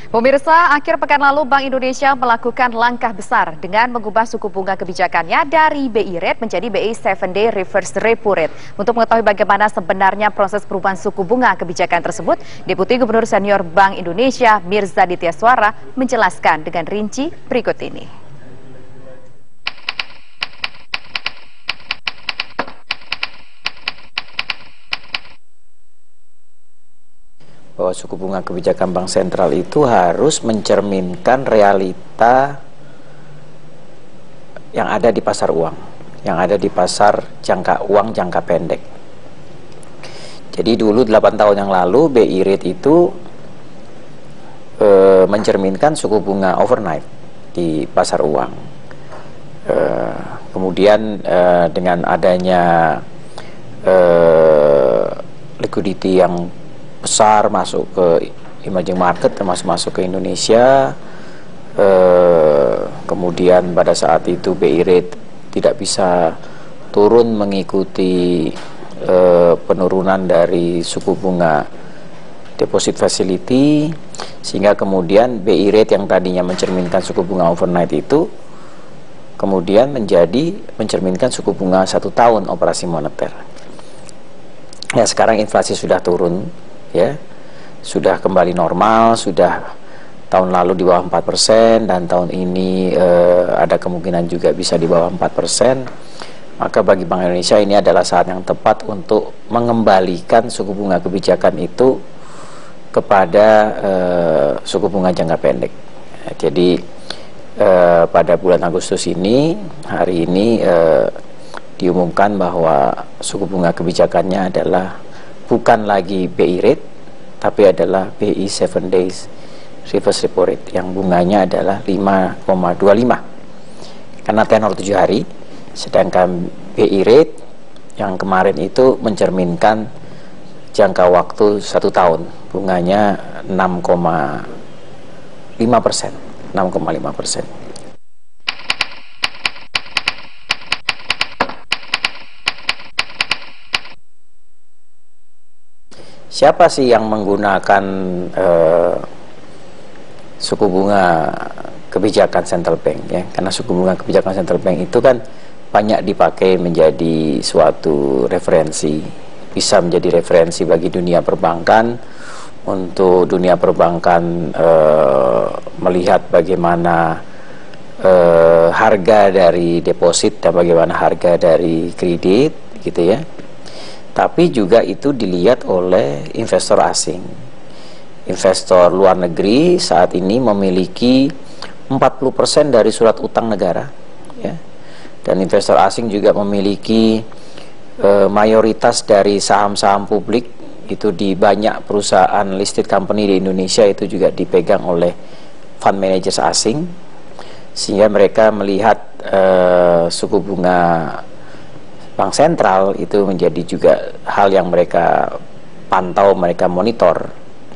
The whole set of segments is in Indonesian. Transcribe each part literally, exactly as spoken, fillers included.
Pemirsa, akhir pekan lalu Bank Indonesia melakukan langkah besar dengan mengubah suku bunga kebijakannya dari B I Rate menjadi B I tujuh day Reverse Repo Rate. Untuk mengetahui bagaimana sebenarnya proses perubahan suku bunga kebijakan tersebut, Deputi Gubernur Senior Bank Indonesia Mirza Dityaswara menjelaskan dengan rinci berikut ini. Bahwa suku bunga kebijakan bank sentral itu harus mencerminkan realita yang ada di pasar uang, yang ada di pasar jangka uang jangka pendek. Jadi dulu delapan tahun yang lalu B I Rate itu e, mencerminkan suku bunga overnight di pasar uang. E, kemudian e, dengan adanya e, liquidity yang besar masuk ke emerging market, termasuk masuk ke Indonesia, eh, kemudian pada saat itu B I Rate tidak bisa turun mengikuti eh, penurunan dari suku bunga deposit facility, sehingga kemudian B I Rate yang tadinya mencerminkan suku bunga overnight itu kemudian menjadi mencerminkan suku bunga satu tahun operasi moneter. Ya, sekarang inflasi sudah turun, ya, sudah kembali normal, sudah tahun lalu di bawah empat persen dan tahun ini eh, ada kemungkinan juga bisa di bawah empat persen. Maka bagi Bank Indonesia ini adalah saat yang tepat untuk mengembalikan suku bunga kebijakan itu kepada eh, suku bunga jangka pendek. Ya, jadi eh, pada bulan Agustus ini, hari ini eh, diumumkan bahwa suku bunga kebijakannya adalah bukan lagi B I Rate, tapi adalah B I tujuh days Reverse Repo Rate, yang bunganya adalah lima koma dua lima karena tenor tujuh hari, sedangkan B I Rate yang kemarin itu mencerminkan jangka waktu satu tahun, bunganya enam koma lima persen. enam koma lima persen. Siapa sih yang menggunakan eh, suku bunga kebijakan central bank, ya? Karena suku bunga kebijakan central bank itu kan banyak dipakai menjadi suatu referensi, bisa menjadi referensi bagi dunia perbankan, untuk dunia perbankan eh, melihat bagaimana eh, harga dari deposit dan bagaimana harga dari kredit, gitu ya. Tapi juga itu dilihat oleh investor asing. Investor luar negeri saat ini memiliki empat puluh persen dari surat utang negara, ya. Dan investor asing juga memiliki e, mayoritas dari saham-saham publik itu di banyak perusahaan listed company di Indonesia itu juga dipegang oleh fund managers asing, sehingga mereka melihat e, suku bunga Bank Sentral itu menjadi juga hal yang mereka pantau, mereka monitor.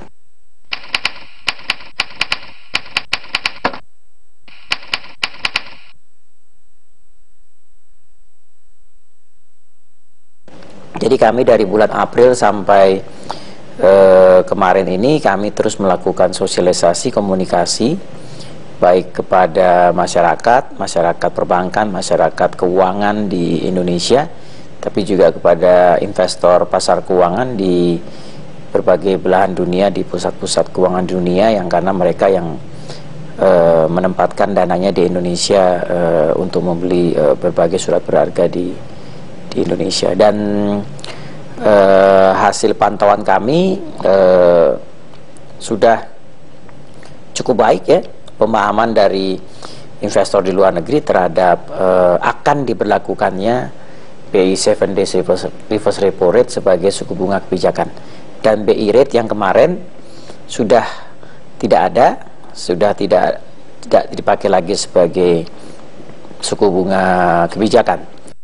Jadi kami dari bulan April sampai eh, kemarin ini kami terus melakukan sosialisasi, komunikasi baik kepada masyarakat, masyarakat perbankan, masyarakat keuangan di Indonesia, tapi juga kepada investor pasar keuangan di berbagai belahan dunia, di pusat-pusat keuangan dunia, yang karena mereka yang e, menempatkan dananya di Indonesia e, untuk membeli e, berbagai surat berharga di, di Indonesia. Dan e, hasil pantauan kami e, sudah cukup baik, ya, pemahaman dari investor di luar negeri terhadap uh, akan diberlakukannya B I tujuh days reverse, reverse repo rate sebagai suku bunga kebijakan. Dan B I Rate yang kemarin sudah tidak ada, sudah tidak tidak dipakai lagi sebagai suku bunga kebijakan.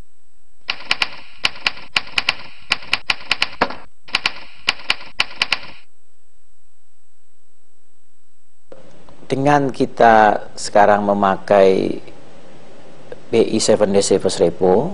Dengan kita sekarang memakai B I tujuh days reverse repo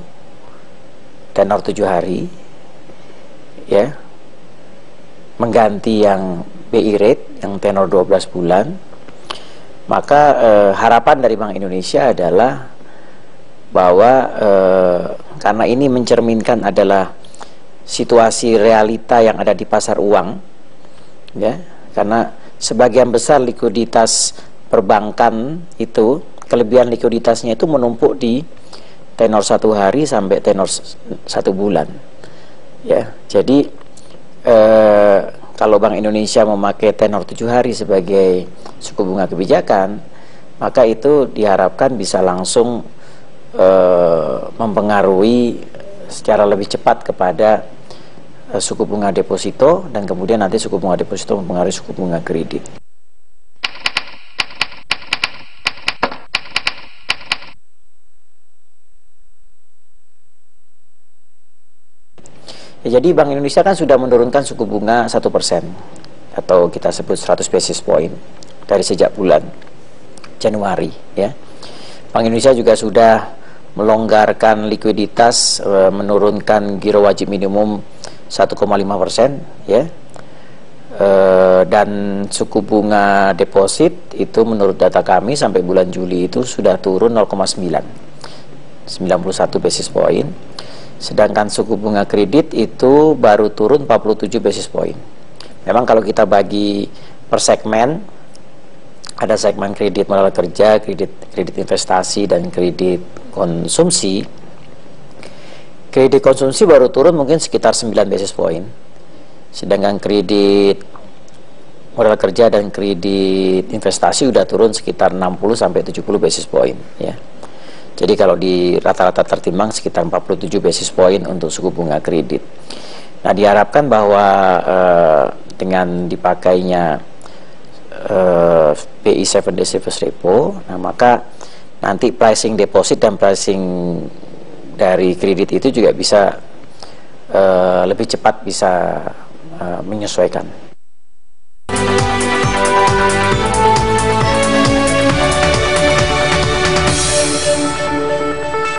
tenor tujuh hari, ya, mengganti yang B I rate yang tenor dua belas bulan, maka eh, harapan dari Bank Indonesia adalah bahwa eh, karena ini mencerminkan adalah situasi realita yang ada di pasar uang, ya, karena sebagian besar likuiditas perbankan itu, kelebihan likuiditasnya itu menumpuk di tenor satu hari sampai tenor satu bulan, ya. Jadi eh, kalau Bank Indonesia memakai tenor tujuh hari sebagai suku bunga kebijakan, maka itu diharapkan bisa langsung eh, mempengaruhi secara lebih cepat kepada eh, suku bunga deposito, dan kemudian nanti suku bunga deposito mempengaruhi suku bunga kredit. Ya, jadi Bank Indonesia kan sudah menurunkan suku bunga satu persen atau kita sebut seratus basis point dari sejak bulan Januari, ya. Bank Indonesia juga sudah melonggarkan likuiditas, e, menurunkan giro wajib minimum satu koma lima persen, ya. E, dan suku bunga deposit itu menurut data kami sampai bulan Juli itu sudah turun nol koma sembilan, sembilan puluh satu basis point. Sedangkan suku bunga kredit itu baru turun empat puluh tujuh basis point. Memang kalau kita bagi per segmen, ada segmen kredit modal kerja, kredit kredit investasi, dan kredit konsumsi. Kredit konsumsi baru turun mungkin sekitar sembilan basis point. Sedangkan kredit modal kerja dan kredit investasi udah turun sekitar enam puluh sampai tujuh puluh basis point, ya. Jadi kalau di rata-rata tertimbang sekitar empat puluh tujuh basis point untuk suku bunga kredit. Nah, diharapkan bahwa eh, dengan dipakainya eh, B I tujuh day reverse repo, nah maka nanti pricing deposit dan pricing dari kredit itu juga bisa eh, lebih cepat bisa eh, menyesuaikan.